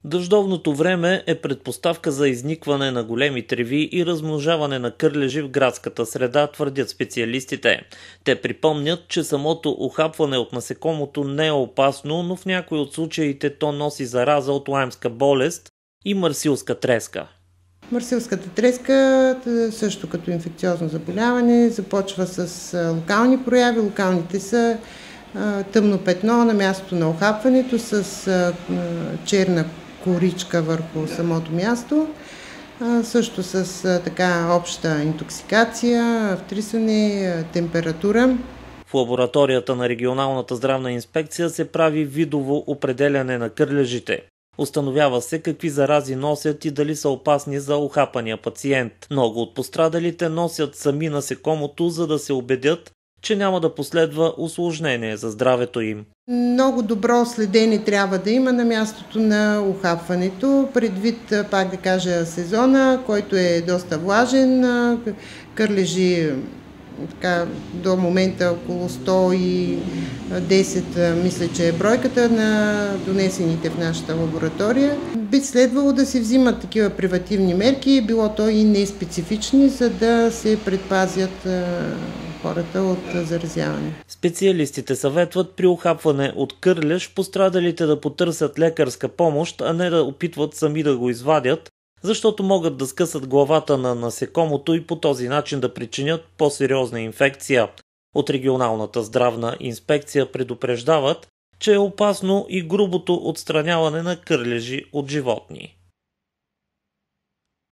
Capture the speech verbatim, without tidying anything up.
Дъждовното време е предпоставка за изникване на големи треви и размножаване на кърлежи в градската среда, твърдят специалистите. Те припомнят, че самото ухапване от насекомото не е опасно, но в някои от случаите то носи зараза от лаймска болест и марсилска треска. Марсилската треска, също като инфекциозно заболяване, започва с локални прояви. Локалните са тъмно петно на мястото на ухапването с черна коричка върху самото място, също с така обща интоксикация, втрисване, температура. В лабораторията на регионалната здравна инспекция се прави видово определяне на кърлежите. Установява се какви зарази носят и дали са опасни за ухапания пациент. Много от пострадалите носят сами насекомото, за да се убедят, че няма да последва усложнение за здравето им. Много добро следене трябва да има на мястото на ухапването, предвид, пак да кажа, сезона, който е доста влажен, кърлежи така, до момента около сто и десет, мисля, че е бройката на донесените в нашата лаборатория. Би следвало да се взимат такива превентивни мерки, било то и неспецифични, за да се предпазят хората от заразяване. Специалистите съветват при ухапване от кърлеж пострадалите да потърсят лекарска помощ, а не да опитват сами да го извадят, защото могат да скъсат главата на насекомото и по този начин да причинят по-сериозна инфекция. От регионалната здравна инспекция предупреждават, че е опасно и грубото отстраняване на кърлежи от животни.